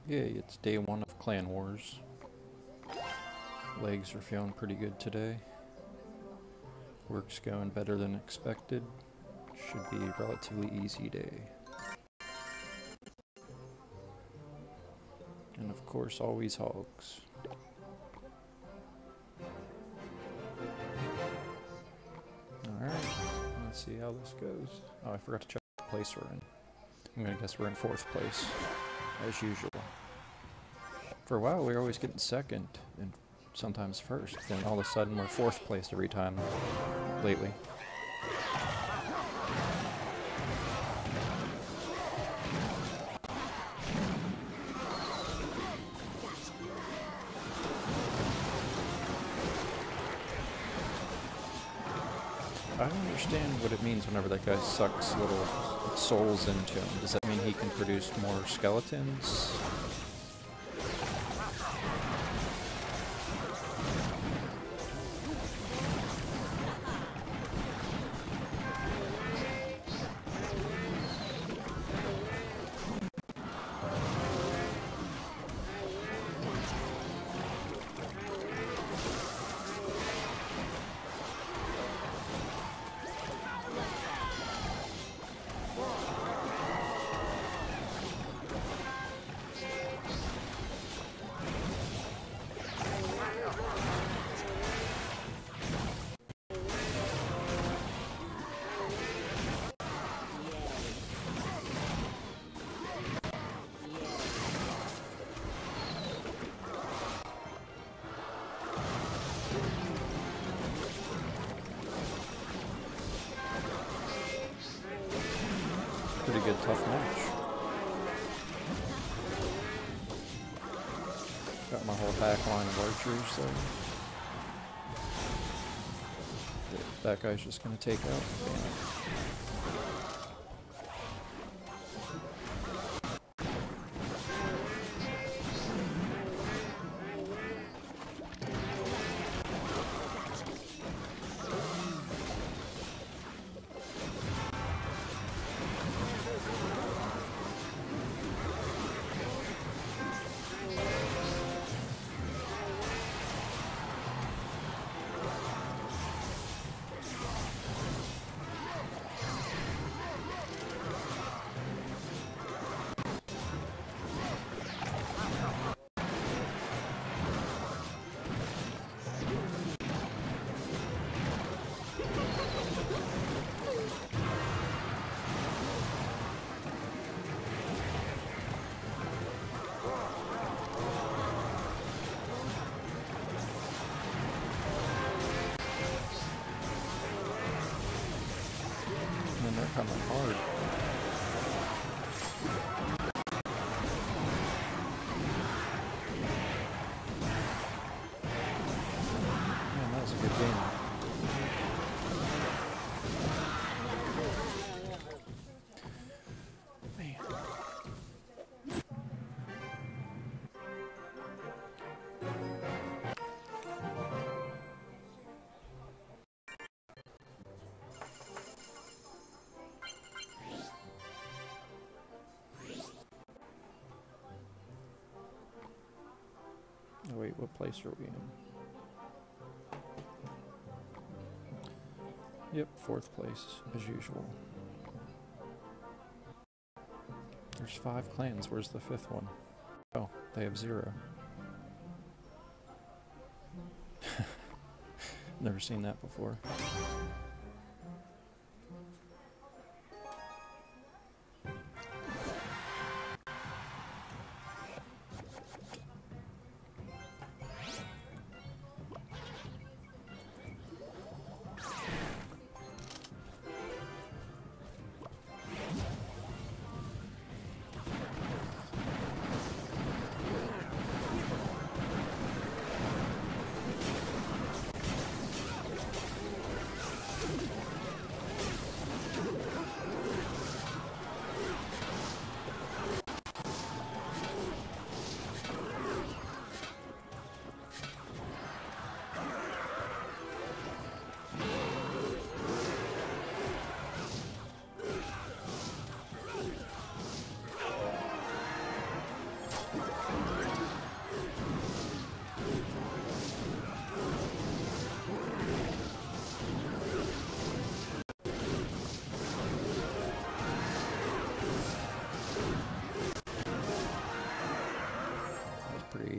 Yay, it's day one of Clan Wars. Legs are feeling pretty good today. Work's going better than expected. Should be a relatively easy day. And of course, always hogs. Alright, let's see how this goes. Oh, I forgot to check what place we're in. I'm gonna guess we're in 4th place, as usual. For a while, we were always getting 2nd, and sometimes 1st. Then all of a sudden, we're 4th place every time lately. I don't understand what it means whenever that guy sucks little souls into him. Does that mean he can produce more skeletons? Pretty good, tough match. Got my whole back line of archers though. That guy's just gonna take out. Damn it. Man, they're coming hard. Man, that was a good game. Man. Oh wait, what place are we in? Yep, 4th place, as usual. There's 5 clans, where's the 5th one? Oh, they have 0. Never seen that before.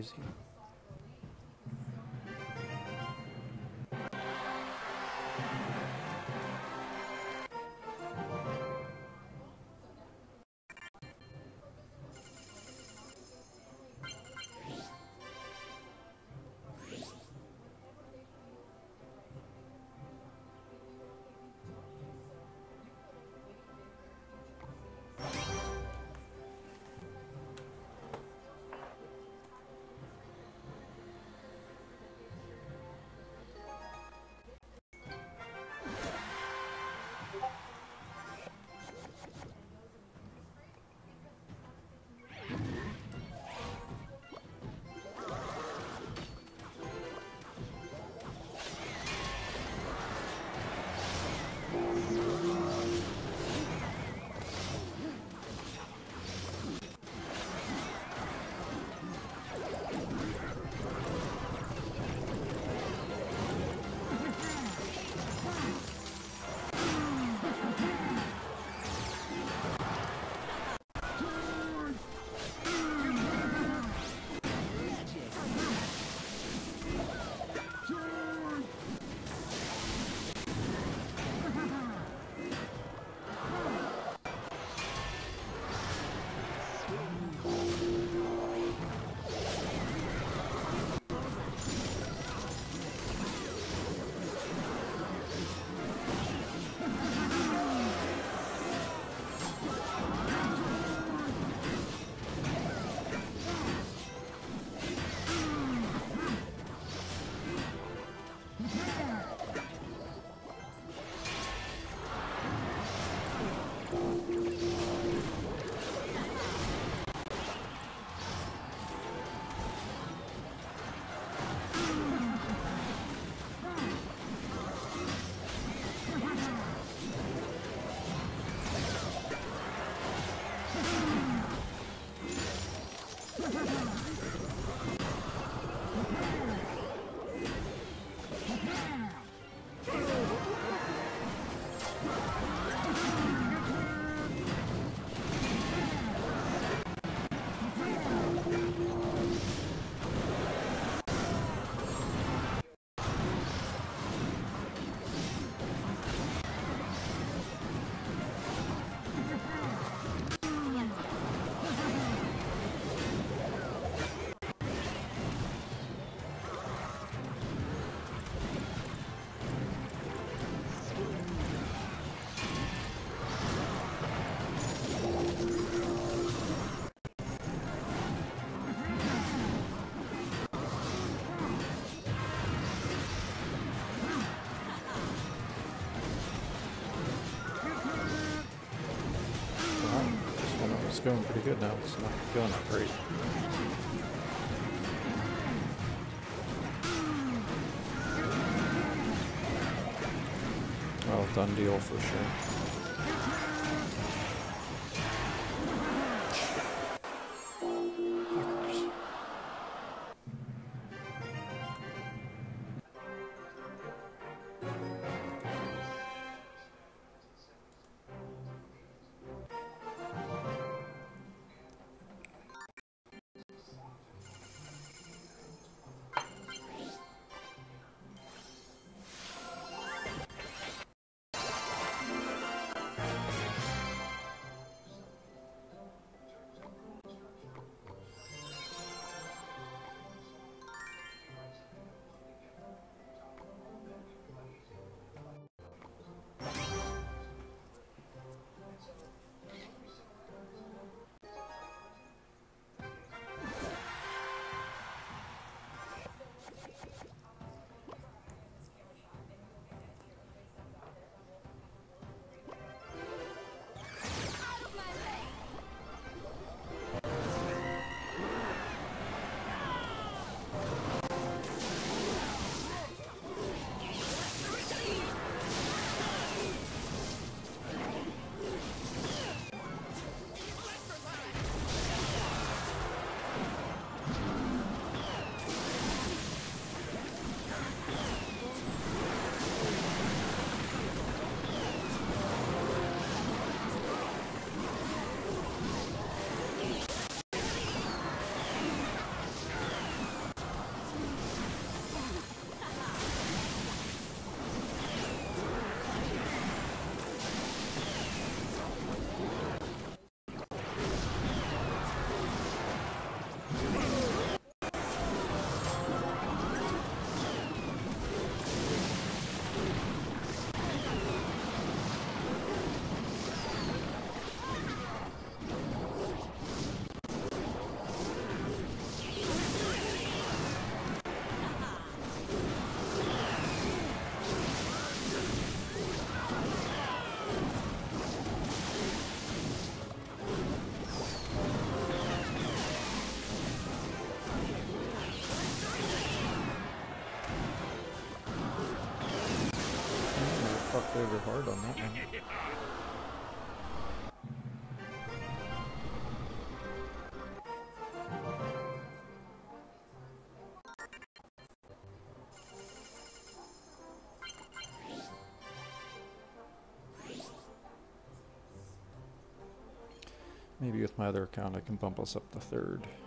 crazy. It's going pretty good now. It's not going that great. Well, done deal for sure. over hard on that one. Maybe with my other account I can bump us up to third.